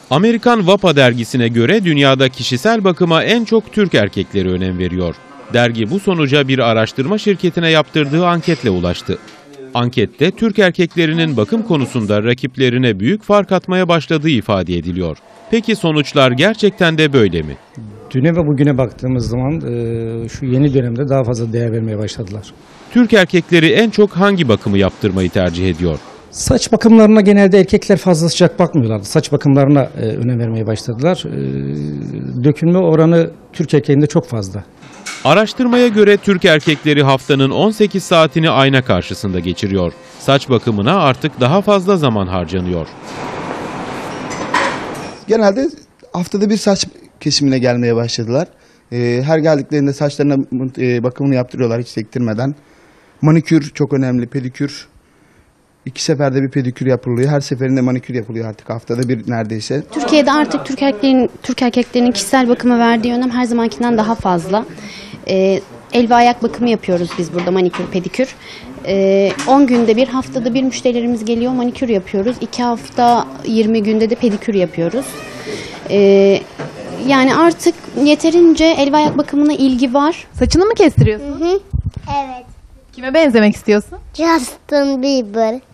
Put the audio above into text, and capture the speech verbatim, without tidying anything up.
Amerikan Vapa dergisine göre dünyada kişisel bakıma en çok Türk erkekleri önem veriyor. Dergi bu sonuca bir araştırma şirketine yaptırdığı anketle ulaştı. Ankette Türk erkeklerinin bakım konusunda rakiplerine büyük fark atmaya başladığı ifade ediliyor. Peki sonuçlar gerçekten de böyle mi? Düne ve bugüne baktığımız zaman e, şu yeni dönemde daha fazla değer vermeye başladılar. Türk erkekleri en çok hangi bakımı yaptırmayı tercih ediyor? Saç bakımlarına genelde erkekler fazla sıcak bakmıyorlardı. Saç bakımlarına e, önem vermeye başladılar. E, dökülme oranı Türk erkeğinde çok fazla. Araştırmaya göre Türk erkekleri haftanın on sekiz saatini ayna karşısında geçiriyor. Saç bakımına artık daha fazla zaman harcanıyor. Genelde haftada bir saç kesimine gelmeye başladılar. Ee, her geldiklerinde saçlarına e, bakımını yaptırıyorlar hiç sektirmeden. Manikür çok önemli, pedikür. İki seferde bir pedikür yapılıyor. Her seferinde manikür yapılıyor artık haftada bir neredeyse. Türkiye'de artık Türk erkeklerin, Türk erkeklerinin kişisel bakıma verdiği önem her zamankinden daha fazla. Ee, el ve ayak bakımı yapıyoruz biz burada, manikür, pedikür. Ee, on günde bir, haftada bir müşterilerimiz geliyor, manikür yapıyoruz. iki hafta yirmi günde de pedikür yapıyoruz. Ee, yani artık yeterince el ve ayak bakımına ilgi var. Saçını mı kestiriyorsun? Hı hı. Evet. Kime benzemek istiyorsun? Justin Bieber.